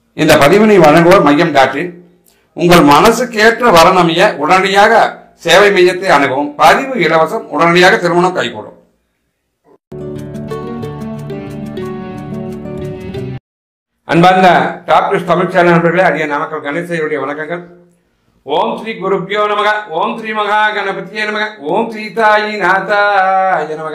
இந்த பதிவினை வழங்குவோர் மையம் டாக்டர். உங்கள் மனசுக்கேற்ற வரநமைய உடனடியாக சேவை மையத்தை அணுகவும். பதிவு இலவசம். உடனடியாக திருமணம் கைகூடும். அன்பார்ந்த டாக்டர் தமிழ் சேனல் நண்பர்களே, அடிய நாமக்கல் கணேசனுடைய வணக்கங்கள். ஓம் ஸ்ரீ குருப்பியோ நமக. ஓம் ஸ்ரீ மகா கணபதியே நமக. ஓம் ஸ்ரீ தாயி நாதாய நமக.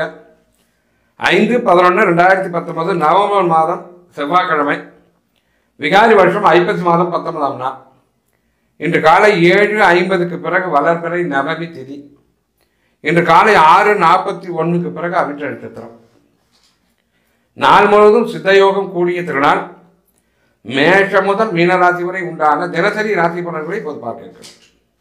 5/11/2019 நவம்பர் மாதம் செவ்வாய்க்கிழமை, விகாரி வருஷம் ஐப்பசி மாதம் 19ஆம் நாள். இன்று காலை 7:50 பிறகு வளர்பிறை நவமி திதி. இன்று காலை 6:41 பிறகு அவிட்ட நட்சத்திரம். நாள் முழுவதும் சித்தயோகம் கூடிய திருநாள். மேஷம் முதல் மீனராசி வரை உண்டான தினசரி ராசி பலன்களை இப்போது பார்க்க இருக்கிறோம்.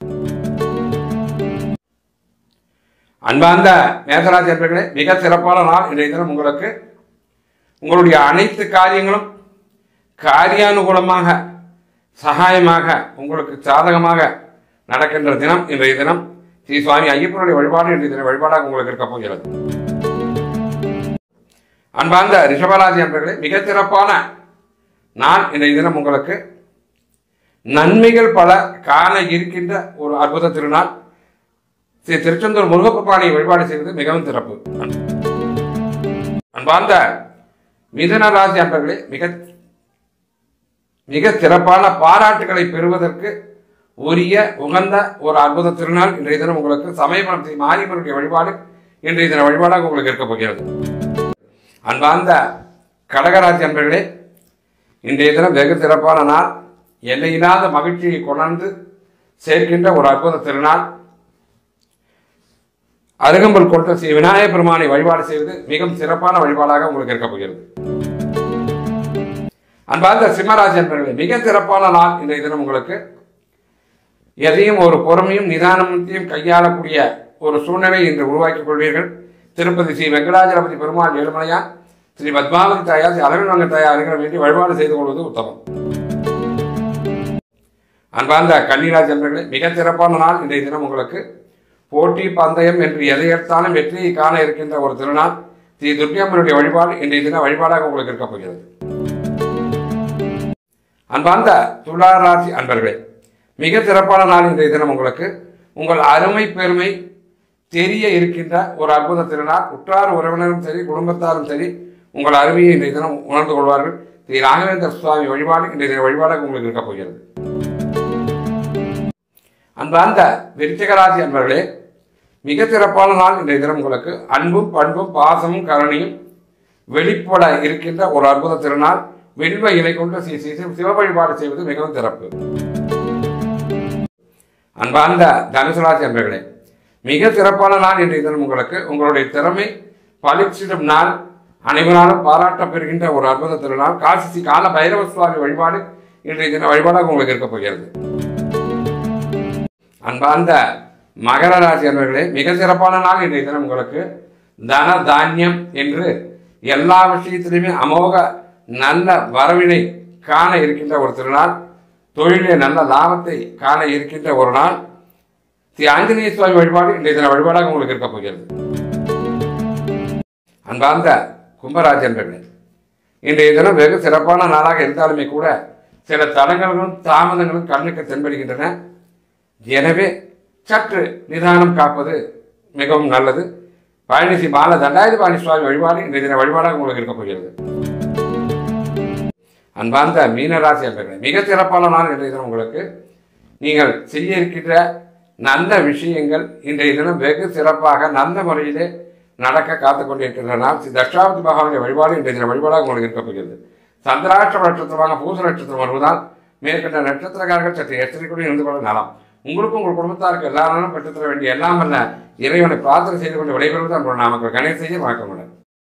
அன்பார்ந்த மேசராசி அன்பர்களே, மிக சிறப்பான நாள் இன்றைய தினம். உங்களுக்கு உங்களுடைய அனைத்து காரியங்களும் காரியானுகூலமாக சகாயமாக உங்களுக்கு சாதகமாக நடக்கின்ற தினம் இன்றைய தினம். ஸ்ரீ சுவாமி ஐயப்பனுடைய வழிபாடு இன்றைய தின வழிபாடாக உங்களுக்கு இருக்க போகிறது. அன்பார்ந்த ரிஷபராசி அன்பர்களே, மிக சிறப்பான நாள் இன்றைய தினம். உங்களுக்கு நன்மைகள் பல காண இருக்கின்ற ஒரு அற்புத திருநாள். ஸ்ரீ திருச்செந்தூர் முருகப்பெருமானை வழிபாடு செய்வது மிகவும் சிறப்பு. அன்பார்ந்த மிதுன ராசி அன்பர்களே, மிக சிறப்பான பாராட்டுகளை பெறுவதற்கு உரிய உகந்த ஒரு அற்புத திருநாள் இன்றைய தினம். உங்களுக்கு சமயபுரம் ஸ்ரீ மாரியம்மனுடைய வழிபாடு இன்றைய தின வழிபாடாக உங்களுக்கு இருக்க போகிறது. அன்பார்ந்த கடகராசி அன்பர்களே, இன்றைய தினம் வெகு சிறப்பான நாள். எல்லையில்லாத மகிழ்ச்சியை கொணர்ந்து சேர்க்கின்ற ஒரு அற்புத திருநாள். அருகம்புல் கொண்ட ஸ்ரீ விநாயக பெருமானை வழிபாடு செய்வது மிகவும் சிறப்பான வழிபாடாக உங்களுக்கு இருக்க போகிறது. அன்பார்ந்த சிம்மராசி அன்பர்களே, மிக சிறப்பான நாள் இன்றைய தினம். உங்களுக்கு எதையும் ஒரு பொறுமையும் நிதானத்தையும் கையாளக்கூடிய ஒரு சூழ்நிலை இன்று உருவாக்கிக் கொள்வீர்கள். திருப்பதி ஸ்ரீ வெங்கடாஜலபதி பெருமாள் ஏழுமலையான், ஸ்ரீ பத்மாவதி தாயார், ஸ்ரீ அலவில்வாங்க தாயார் வேண்டி வழிபாடு செய்து கொள்வது உத்தமம். அன்பார்ந்த கன்னிராசி அன்பர்களே, மிக சிறப்பான நாள் இன்றைய தினம். உங்களுக்கு போட்டி பந்தயம் என்று எதை எடுத்தாலும் வெற்றியை காண இருக்கின்ற ஒரு திருநாள். ஸ்ரீ துர்க்கையம்மனுடைய வழிபாடு இன்றைய தினம் வழிபாடாக உங்களுக்கு இருக்க போகிறது. அன்பார்ந்த துளாராசி அன்பர்களே, மிக சிறப்பான நாள் இன்றைய தினம். உங்களுக்கு உங்கள் அருமை பெருமை தெரிய இருக்கின்ற ஒரு அற்புத திருநாள். உற்றார் உறவினரும் சரி, குடும்பத்தாரும் சரி, உங்கள் அருமையை இன்றைய தினம் உணர்ந்து கொள்வார்கள். ஸ்ரீ ராகவேந்திர சுவாமி வழிபாடு இன்றைய தின வழிபாடாக உங்களுக்கு இருக்க போகிறது. அன்பார்ந்த விருச்சிகராசி அன்பர்களே, மிக சிறப்பான நாள் இன்றைய தினம். உங்களுக்கு அன்பும் பண்பும் பாசமும் கருணையும் வெளிப்பட இருக்கின்ற ஒரு அற்புத திருநாள். வெண்மை இலை கொண்டு சிவ வழிபாடு செய்வது மிகவும் சிறப்பு. அன்பார்ந்த தனுசுராசி அன்பர்களே, மிக சிறப்பான நாள் இன்றைய தினம். உங்களுக்கு உங்களுடைய திறமை பளிச்சிடும் நாள். அனைவராலும் பாராட்ட பெறுகின்ற ஒரு அற்புத திருநாள். காசி கால பைரவ சுவாமி வழிபாடு இன்றைய தின வழிபாடாக உங்களுக்கு இருக்க போகிறது. அன்பார்ந்த மகர ராசி அன்பர்களே, மிக சிறப்பான நாள் இன்றைய தினம். உங்களுக்கு தன தானியம் என்று எல்லா விஷயத்திலுமே அமோக நல்ல வரவினை காண இருக்கின்ற ஒரு திருநாள். தொழிலே நல்ல லாபத்தை காண இருக்கின்ற ஒரு நாள். ஸ்ரீ ஆஞ்சநேய சுவாமி வழிபாடு இன்றைய தின வழிபாடாக உங்களுக்கு இருக்க போகிறது. அன்பார்ந்த கும்பராசி அன்பர்களே, இன்றைய தினம் வெகு சிறப்பான நாளாக இருந்தாலுமே கூட சில தடங்களும் தாமதங்களும் கண்ணுக்கு தென்படுகின்றன. எனவே சற்று நிதானம் காப்பது மிகவும் நல்லது. பழனி ஸ்ரீ பால தண்டாயுதபாணி சுவாமி வழிபாடு இன்றைய தின வழிபாடாக உங்களுக்கு இருக்க போகிறது. அன்பார்ந்த மீனராசி அன்பர்களே, மிக சிறப்பான நாள் இன்றைய தினம். உங்களுக்கு நீங்கள் செய்ய இருக்கின்ற நல்ல விஷயங்கள் இன்றைய தினம் வெகு சிறப்பாக நல்ல முறையிலே நடக்க காத்துக் கொண்டிருக்கின்ற நாள். ஸ்ரீ தட்சாவதி மகாவுடைய வழிபாடு இன்றைய தின வழிபாடாக உங்களுக்கு இருக்க போகிறது. சந்திராஷ்டம நட்சத்திரமாக பூச நட்சத்திரம் வருவதால் மேற்கண்ட நட்சத்திரக்காரர்கள் சற்று எச்சரிக்கையுடன் இருந்து கொள்ள நலம். உங்களுக்கும் உங்கள் குடும்பத்தாருக்கு எல்லா நாளும் பெற்றுத்தர வேண்டிய எல்லாம் அல்ல இறைவனை பிரார்த்தனை செய்து கொண்டு விடைபெறுவது அன்போடு நாமக்கல் கணேசையை வணக்கம்.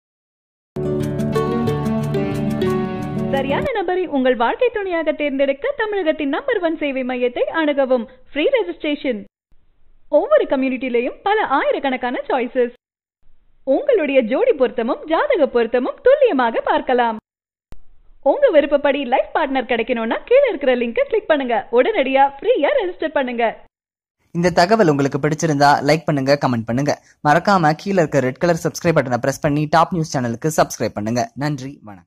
சரியான நபரை உங்கள் வாழ்க்கை துணையாக தேர்ந்தெடுக்க தமிழகத்தின் நம்பர் 1 சேவை மையத்தை அணுகவும். Free registration. ஒவ்வொரு கம்யூனிட்டிலையும் பல ஆயிரக்கணக்கான சாய்ஸஸ். உங்களுடைய ஜோடி பொருத்தமும் ஜாதக பொருத்தமும் துல்லியமாக பார்க்கலாம். உங்க விருப்பப்படி லைஃப் பார்ட்னர் கிடைக்கணும்னா கீழே இருக்கிற லிங்கை கிளிக் பண்ணுங்க. உடனடியா ஃப்ரீயா ரெஜிஸ்டர் பண்ணுங்க. இந்த தகவல் உங்களுக்கு பிடிச்சிருந்தா லைக் பண்ணுங்க, கமெண்ட் பண்ணுங்க. மறக்காம கீழே இருக்க ரெட் கலர் சப்ஸ்கிரைப் பட்டனை பிரஸ் பண்ணி டாப் நியூஸ் சேனலுக்கு சப்ஸ்கிரைப் பண்ணுங்க. நன்றி, வணக்கம்.